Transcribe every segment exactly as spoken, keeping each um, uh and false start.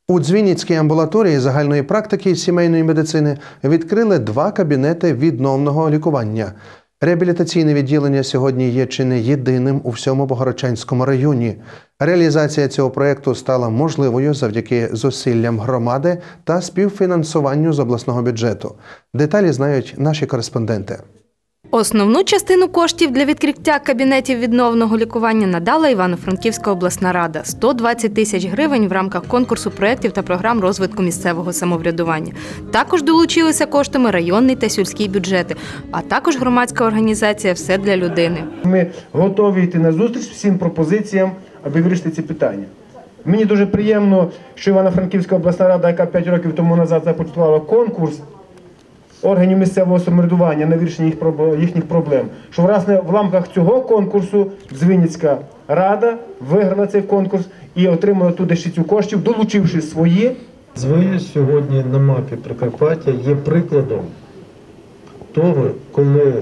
У Дзвініцькій амбулаторії загальної практики сімейної медицини відкрили два кабінети відновного лікування. Реабілітаційне відділення сьогодні є чи не єдиним у всьому Богородчанському районі. Реалізація цього проєкту стала можливою завдяки зусиллям громади та співфінансуванню з обласного бюджету. Деталі знають наші кореспонденти. Основну частину коштів для відкриття кабінетів відновного лікування надала Івано-Франківська обласна рада – сто двадцять тисяч гривень в рамках конкурсу проєктів та програм розвитку місцевого самоврядування. Також долучилися коштами районний та сільський бюджети, а також громадська організація «Все для людини». Ми готові йти на зустріч всім пропозиціям, аби вирішити ці питання. Мені дуже приємно, що Івано-Франківська обласна рада, яка п'ять років тому назад започаткувала конкурс органів місцевого самоврядування на вирішення їхніх проблем, що власне в рамках цього конкурсу Дзвініцька рада виграла цей конкурс і отримала ту дещицю коштів, долучивши свої. Дзвініч сьогодні на мапі Прикарпаття є прикладом того, коли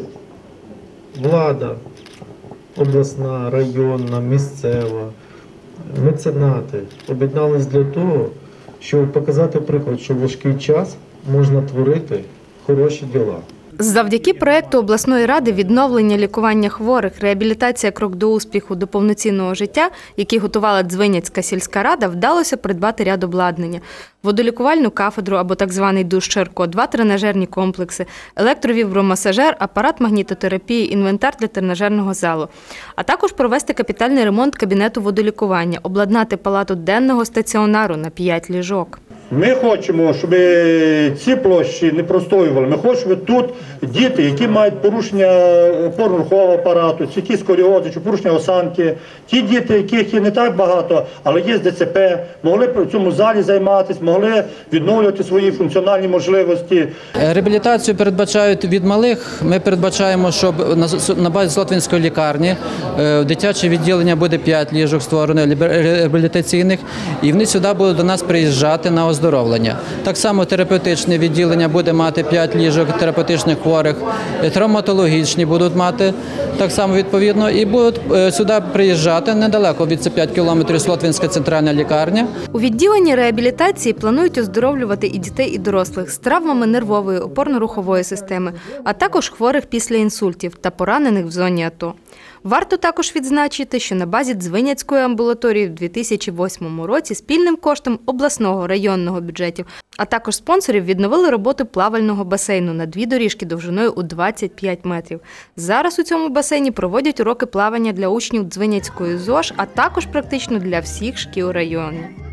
влада обласна, районна, місцева, меценати об'єднались для того, щоб показати приклад, що в важкий час можна творити хороші діла. Завдяки проєкту обласної ради «Відновлення лікування хворих. Реабілітація. Крок до успіху до повноцінного життя», який готувала Дзвініцька сільська рада, вдалося придбати ряд обладнання. Водолікувальну кафедру або так званий душ Шарко, два тренажерні комплекси, електровібромасажер, апарат магнітотерапії, інвентар для тренажерного залу. А також провести капітальний ремонт кабінету водолікування, обладнати палату денного стаціонару на п'ять ліжок. Ми хочемо, щоб ці площі не простоювали. Ми хочемо, щоб тут діти, які мають порушення опорно-рухового апарату, чи якісь сколіози, чи порушення осанки, ті діти, яких є не так багато, але є з Д Ц П, могли в цьому залі займатися, могли відновлювати свої функціональні можливості. Реабілітацію передбачають від малих. Ми передбачаємо, щоб на базі Злотвинської лікарні дитяче відділення буде п'ять ліжок створено реабілітаційних, і вони сюди будуть до нас приїжджати на оздоровлення. Так само терапевтичне відділення буде мати п'ять ліжок терапевтичних хворих, травматологічні будуть мати так само відповідно і будуть сюди приїжджати недалеко від п'яти кілометрів Злотвинська центральна лікарня. У відділенні реабілітації планують оздоровлювати і дітей, і дорослих з травмами нервової, опорно-рухової системи, а також хворих після інсультів та поранених в зоні АТО. Варто також відзначити, що на базі Дзвініцької амбулаторії в дві тисячі восьмому році спільним коштом обласного, районного бюджетів, а також спонсорів відновили роботу плавального басейну на дві доріжки довжиною у двадцять п'ять метрів. Зараз у цьому басейні проводять уроки плавання для учнів Дзвініцької ЗОЖ, а також практично для всіх шкіл району.